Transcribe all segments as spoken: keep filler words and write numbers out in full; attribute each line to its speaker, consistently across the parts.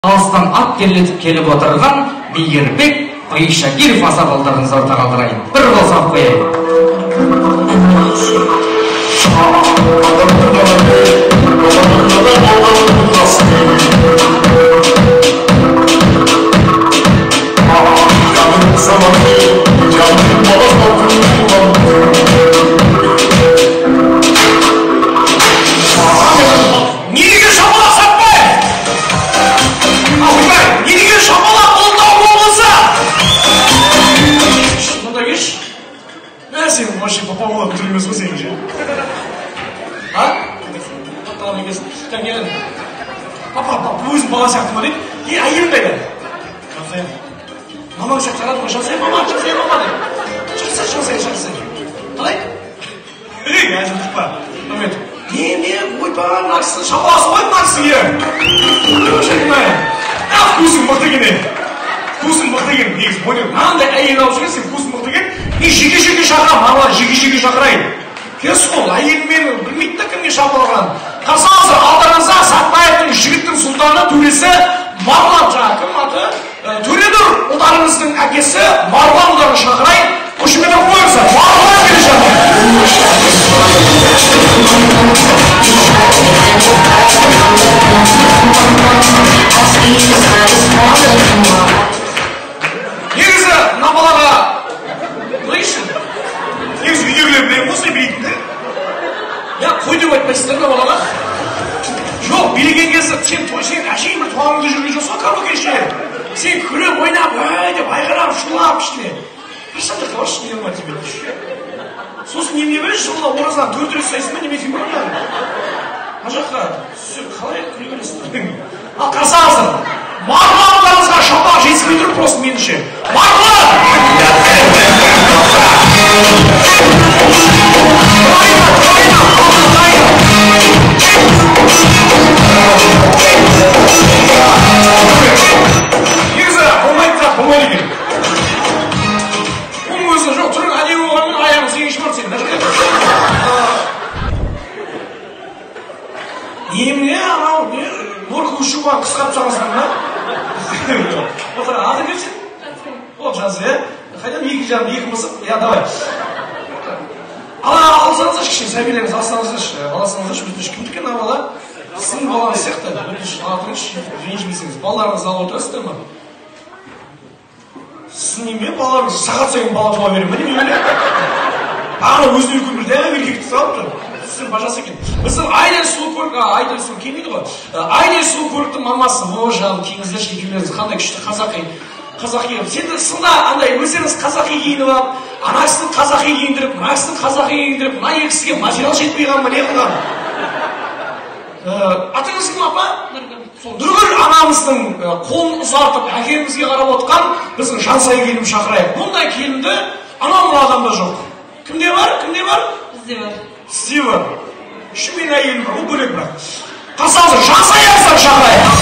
Speaker 1: Алыстан ат керлетіп келіп отырған Мейірбек Шакиров аса балдарыңызды ортаға қалдырайын. Бір қол қояйын.
Speaker 2: Вообще по поводу тюрьмы спасения же. А? Там не есть. Там не. Папа, папа, өзің бала сияқты ма дейді. Е, әйелің қайда? Жансая. Мамам шақырады ғой. Жансая, мама, Жансая, мама дейді. Шақырса, Жансая, шақырса. Қалай? Ей, әзіл тұқпа. Момент. Не, не, ойпа, мынақсы, шапаласы ғой мынақсы е. Шақырмай. А, вкусың мықты екен. Вкусың мықты екен. Негіз, бойы. Мынандай әйел алып жүрген, сен вкусың мықты екен. Мен жеке-жеке шақырам, мамалар жеке-жеке шақырайын. Кес қол, әйел мені білмейді да кімге шапалған. Қарсаңыздар, алдарыңызда Сатпаевтың жігіттің сұлтаны төресі Марғұлан жаңа кім аты? Төредір ұлдарыңыздың әкесі Марғұлан ұлдарын шақырайын. Қошеметті қойыңыздар. Марғұлан келе негізі мына балаға Лайшын, негіз үйдегілер білем осылай білейтін де? Я қой деп айтпайсыздар да балаға? Жоқ, билеген кезде сен сен әшейін бір туғаныңды жүрген жоқсың ғой кәмі кеше. Сен күліп, ойнап, әй деп айғырап, шулап ішіне. Қашанда қабаршы не болмай тебе düşüyor. Сосын неме береш, жылына ораздан төрт рет сайсың ба неме кем болмайды? Ана жаққа қалай күле бересіңдер? Ал қарсаңыздар, Марғұландарыңызға шапақ жетіспей тұрып просто меніңше. Негізі, болмайды да, болмайды екен. Оның өзі жоқ, түрің әдемі болғанмен аяғын сен ешмар сен. Еміне, анау, не, норка ұшуған қысқарып жағасың ба? Аты кемсен? Ол жазы, е? Қайдан екі жарым, екі мысық? Я, давай. Ала, алсаңыздар кішкене сәбилеріңіз, алсаңыздар, алсаңыздар, өтініш кімдікі ана бала? Сіздің балаңыз сияқты, өтініш алатыңыз, ренжімесеңіз, балаларыңыз алып отырасыздар ма? Сіз неме балаларыңыз сағат сайын бала туа бере ме? Неме? Бағана өзіне үлкен бір дәме еркекті салып тұр. Сіздің бажасы екен. Біздің Айдар сұлу көрік, Айдар сұлу келмейді ғой. Айдар сұлу көріктің мамасы, о жаным, кеңіздерші екеулеріңіз қандай күшті қазақи. Қазақи қылып. Сенді сында андай өздеріңіз қазақи киініп алып, анасының қазақи киіндіріп, мынасының қазақи киіндіріп, мына екісіге материал жетпей қалма не қылған? Атыңыз кім апа? Нұргүл анамыздың қолын ұзартып, әкемізге қарап отқан біздің Жансай келініп шақырайық. Мұндай келінді анау мұна адамда жоқ. Кімде бар? Кімде бар?
Speaker 3: Бізде бар.
Speaker 2: Сізде бар. Үші мен әйелім бар, ол бөлек бірақ. Қарсаңыздар, Жансай ағыздар шақырайық.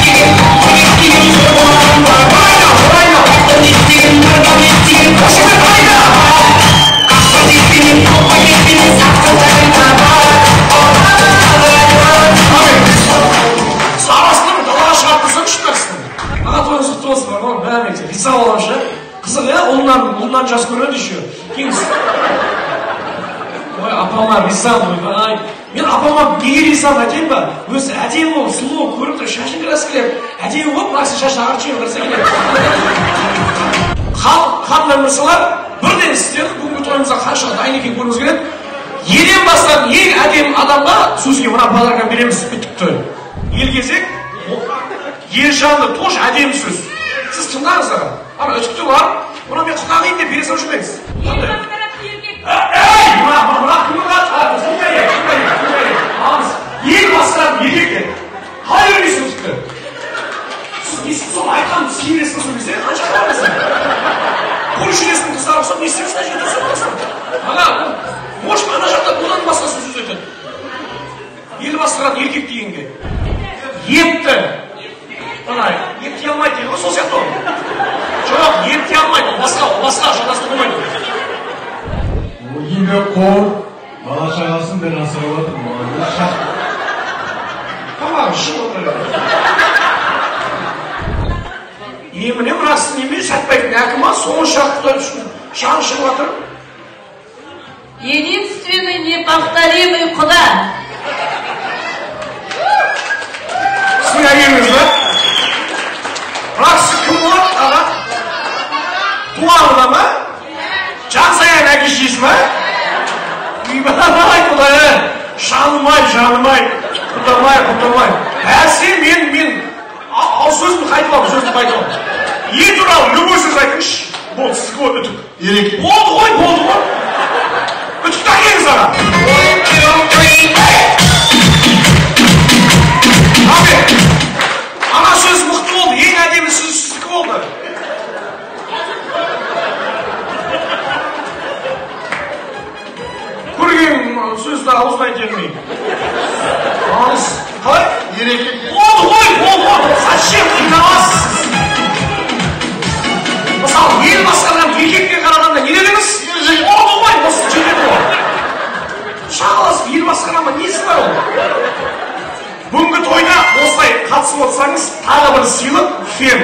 Speaker 2: Сарасының далаға шығартпасам шықпақсың. Аға тойыңыз құтты болсын бар, оның бәрі мекте. Риза боламшы. Қызық, е? Ұлынан жас көреді еще. Кеңіз. Ой, апама риза ғой. Мен апама неге ризам әдем ба? Өзі әдем болып, сұлу болып көріп тұр, шашын краскілеп, әдем болып, мынасы шашын ағырчен қырса келеді. Қан өмірсілер, бірден істеді, бүгінгі тойымызға қанша дайын екен көріңіз келеді. Елен бастан ең әдем адамға сөзге мына базарға береміз бүттік той. Ел кезек, ержанды тош әдем сөз. Сіз тыңдаңыздар. Ана үтікті бар, мұна мен құтағайын деп бересем жүрмеңіз. Эй, мұна, мұна, кімға қатады? Сұлтайы, сұлтайы, сұлтайы. Алыңыз, ел бастан еректе. Қалай өрмейсің үтікті? Сіз несін соны айтқан, сүймесін сөйлесен, қанша қаларысың? Көршілесін қыздар ұқсап, не істемесін әжет өсіп қаласың? Аға, может, ана жақта бұдан басқасын сөз өтеді. Ел бастырған еркек дегенге. Епті. Ана, епті алмайды дейді ғой, сол сияқты ол. Жоқ, епті алмайды, басқа, басқа, жадасты болмайды.
Speaker 4: Еңбек қор, бала шағасын бір асырып отыр.
Speaker 2: Tamam, şu olur. Еміне мынасы неме Сәтбаевтың әкімі соңғы шақта шаң шығып жатыр.
Speaker 3: Единственный неповторимый құда.
Speaker 2: Сіздің әйеліңіз бе? Рақсы кім болады, аға? Туғанына ма? Жансаян әке-шешесі ма? Үйбай құдайы, жанымай, жанымай, құдамай, құдамай. Әсе мен, мен, ал сөзімді қайтып сөзімді қайтып. Е туралы, любой сөз айтыңызшы. Болды, сізге болды үтік.
Speaker 4: Ереке.
Speaker 2: Болды ғой, болды ғой. Үтікті әкеліңіз аға. Абе, ана сөз мықты болды, ең әдемі сөз сіздікі болды. Көрген сөзді аузына келмей. Алыс, қалай?
Speaker 4: Ереке.
Speaker 2: Болды ғой, болды ғой. Зачем қинамасыз? Мысалы, ел басқарған еркекке қарағанда не дедіңіз? Болды ғой, осы жетеді ғой. Шағыласып, ел басқарғанға несі бар ол? Бүгінгі тойда осылай қатысып отырсаңыз, тағы бір сыйлық фен.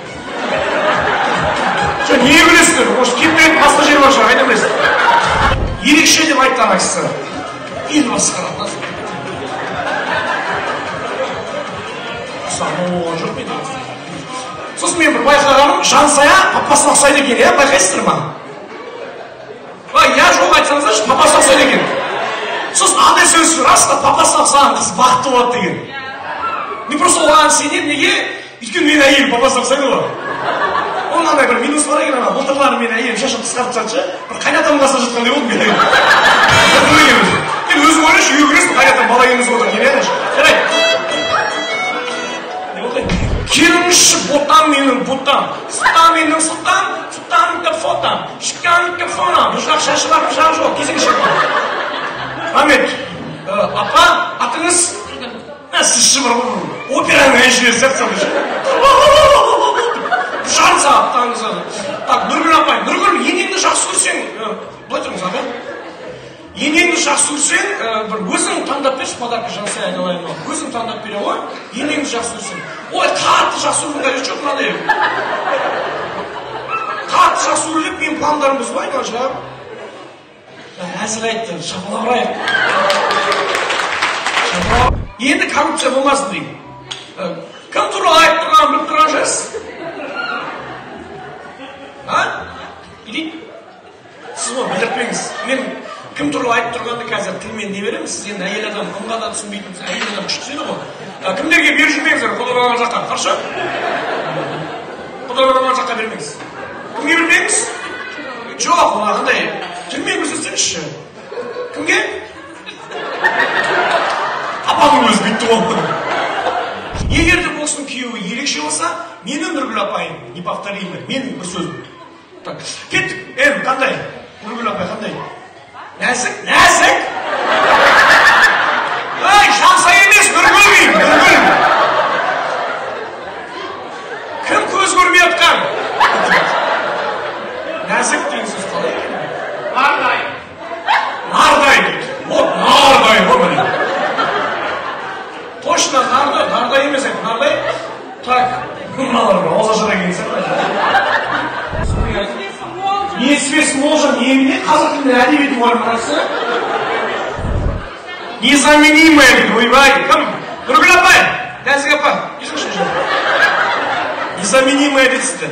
Speaker 2: Жоқ, не білесіздер? Может, кептіретін басқа жер бар шығар, қайда білесіздер? Ерекше деп айтты ана кісі. Ел басқарған. Оған жоқ мені. Сосын мен бір байқағаным, Жансая папасына ұқсайды екен, иә, байқайсыздар ма? Я жоқ айтсаңыздаршы, папасына ұқсайды екен. Сосын андай сөз рас та папасына ұқсаған қыз бақытты болады деген. Мен просто оған сенемін, неге? Өйткені мен әйелім папасына ұқсайды ғой. Оның андай бір минус бар екен, ана былтырлары мен әйелім шашын қысқартып жатшы, бір қайнатам қасына жатқандай болды мен әйелім. Мен өзім ойлашы, үйге кіресің, қайнатам бала еміз отыр, не айташы? Жарайды. Келіңізші ботам менің ботам, сұлтан менің сұлтан, сұлтан фотам, шыққан фонам, бір жақ шашы бар, бір жақ жоқ, кезіңші. Рахмет, апа, атыңыз? Сізші бір операның әншілері сәтсалышы. Жан сағаттаңыз. Так, Нұргүл апай, Нұргүл, енеңді жақсы көрсең, бұлай тұрыңыз, аға. Енеңді жақсы көрсең, бір өзің таңдап берші, подарка Жансая айналайын. Өзің таңдап бере ғой, енеңді жақсы көрсең. Ой, қатты жақсы көрген қажет жоқ мынандай. Қатты жақсы көріп, мен пландарым бұзбай, шығар. Әзір айтты, шапалап ұрайық. Енді коррупция болмасын деймін. Кім туралы айтып тұрған біліп тұрған жас? А? Или? Сіз ғой, білдіртпеңіз. Мен кім туралы айтып тұрғанды қазір тілмен не береміз? Сіз енді әйел адам, қымға да түсінбейтін, әйел адам күштіседі ғой. Кімдерге беріп жүрмеңіздер, құдалаған жаққа. Қаршы? Құдалаған жаққа бермеңіз. Кімге бермеңіз? Жоқ, қандай. Тілмен көрсетсеңізші. Кімге? Апаның өзі бітті ғой. Егер де болсын күйеуі ерекше болса, менің Нұргүл апайым, неповторимый, менің бір сөзім. Так, кеттік. Әм, қандай? Нұргүл апай, қандай? Нәзік? Нәзік? Ай, Жансая емес, Нұргүл деймін, Нұргүл. Кім көз көрмей атқан? Нәзік деген сөз қалай? Нардай. Нардай дейді. Вот, нардай, ғой міне. Точно, нардай, нардай емес айтты, нардай. Так, мыналар бар, ауыз ашара келген сияқты. Не свес можем, не мне, қазақ тілінде әдебиет мұғалімі арасы. Незаменимая дейді, ойбай. Кім? Нұргүл апай, Нәзік апа, ешқашан жоқ. Незаменимая дейді сізді.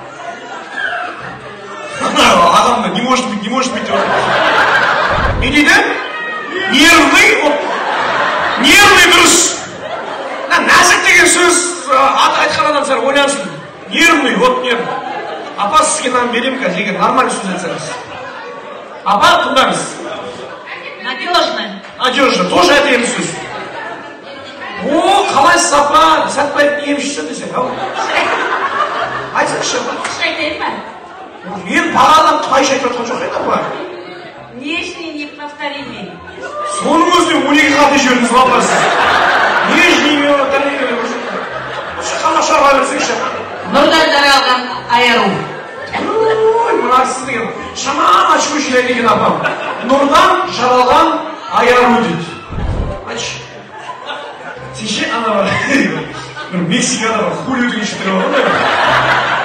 Speaker 2: Адамда не может быть, не может быть. Не дейді? Нервный, нервный дұрыс. Нәзік деген сөз айтқан адам сәр ойлансын. Нервный, вот нервный. Апа сізге нам берем қазір, егер нормальный сөз айтсаңыз. Апа, тыңдаңыз.
Speaker 3: Надежный.
Speaker 2: Надежный, тоже әдемі сөз. О, қалайсыз апа, Сәтбаевтың емшісі десең, ау. Айтсаңызшы.
Speaker 3: Айтайын ба?
Speaker 2: Мен бағадан қытайша айтып жатқан жоқ еді, апа.
Speaker 3: Нежный, неповторимый.
Speaker 2: Соның өзіне он екі қате жібердіңіз вопрос. Нежный, неповторимый. Қана шарға берсеңші.
Speaker 3: Нұрдан жаралған айару.
Speaker 2: Ой, мына сіз деген шаман ашып өшілер деген апам. Нұрдан жаралған айару дейді. Айтшы. Сенше ана бар. Бір Мексикада бар, хулио деген шетірі бар ғой.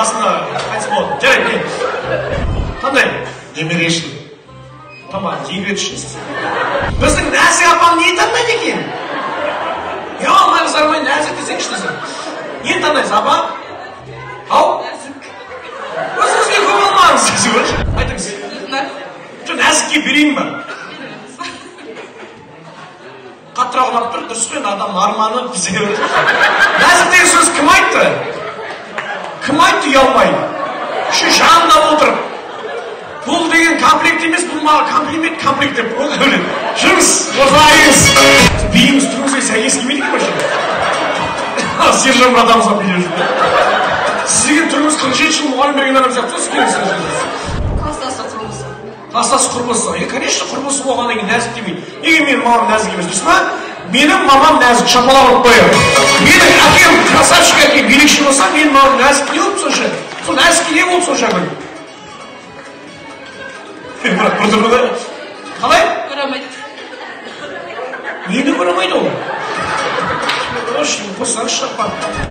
Speaker 2: басында қайтыс болды. Жарайды, кел. Қандай? Немерешілік. Тамақ, жей бер ішінсіз. Біздің Нәзік апам не таңдайды екен? Я алмай қызармай Нәзік десең ішінсіз. Не таңдайсыз, апа? Ау? Өзіңізге көп алмаңыз. Айтыңыз. Жоқ, Нәзікке берейін ба? Қаттырақ ұнап тұр, дұрыс қой, адам арманы бізе өтіп. Нәзік деген сөз кім айтты? Кім айтты ұялмай? Şu жанында отырып. Бұл деген комплект емес, бұл маған комплимент комплект деп. Ол öyle. Жүріңіз, озайыңыз. Биіміз тұрыңызға сәйкес келмейді екен машина. Сержан братамызға билеп жүр. Сізге тұрыңыз қырық жеті жыл мұғалім берген адам сияқты, сіз келесіз.
Speaker 3: Класстасы құрбысы.
Speaker 2: Класстасы құрбысы. Е, конечно, құрбысы болғаннан кейін нәзік демейді. Неге менің мамам нәзік емес, дұрыс па? Менің мамам нәзік, шапалақ ұрып қояды. Менің әкем красавчик әке билікші болса, менің мамам нәзік не болып сонша? Сол нәзікке не болып сонша гүл? Бірақ бір тұрды да. Қалай?
Speaker 3: Көремейді.
Speaker 2: Нені көремейді ол? Қош, қоссаңыз шапан.